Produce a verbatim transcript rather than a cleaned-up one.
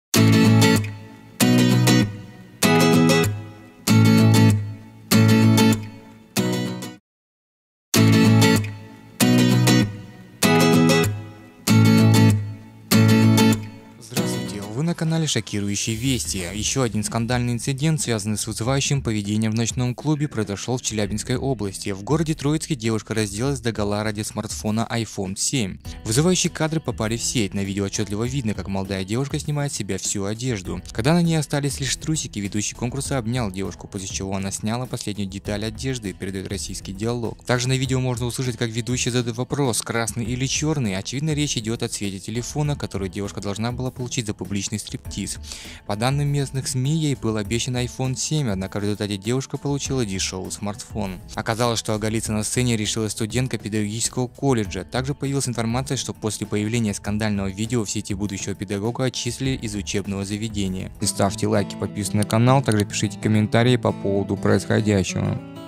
Здравствуйте, вы на канале Шокирующие Вести. Еще один скандальный инцидент, связанный с вызывающим поведением в ночном клубе, произошел в Челябинской области. В городе Троицке девушка разделась догола ради смартфона айфон семь. Вызывающие кадры попали в сеть. На видео отчетливо видно, как молодая девушка снимает с себя всю одежду. Когда на ней остались лишь трусики, ведущий конкурса обнял девушку, после чего она сняла последнюю деталь одежды, передает российский диалог. Также на видео можно услышать, как ведущий задает вопрос, красный или черный. Очевидно, речь идет о цвете телефона, который девушка должна была получить за публичный стриптиз. По данным местных СМИ, ей был обещан айфон семь, однако в результате девушка получила дешевый смартфон. Оказалось, что оголиться на сцене решила студентка педагогического колледжа. Также появилась информация, что после появления скандального видео в сети будущего педагога отчислили из учебного заведения. Ставьте лайки, подписывайтесь на канал, также пишите комментарии по поводу происходящего.